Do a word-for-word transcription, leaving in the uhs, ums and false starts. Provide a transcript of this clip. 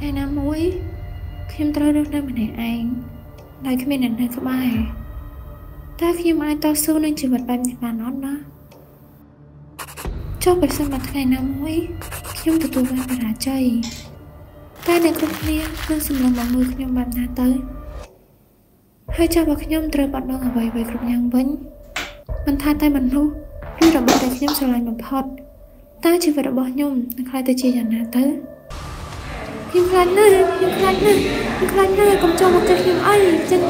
ថ្ងៃណាមួយខ្ញុំត្រូវរស់នៅម្នាក់ឯងដោយគ្មានអ្នកនៅក្បែរតើខ្ញុំអាចតស៊ូនឹងជីវិតបែបនេះបានអត់ណាចុះប្រសិនបើថ្ងៃណាមួយខ្ញុំទទួលបានបរាជ័យតែអ្នកគ្រប់គ្នានឹងសម្លឹងមកមើលខ្ញុំបែបណាទៅហើយចុះបើខ្ញុំត្រូវបាត់បង់អ្វីៗគ្រប់យ៉ាងវិញមិនថាតែមនុស្សឬរបស់ដែលខ្ញុំស្រឡាញ់បំផុតតើជីវិតរបស់ខ្ញុំនឹងខ្លាចទៅជាយ៉ាងណាទៅខ្ញុំខ្លាចណាស់ខ្ញុំខ្លាចណាស់ខ្ញុំខ្លាចណាស់កុំចូលមកចិត្តខ្ញុំអីចឹង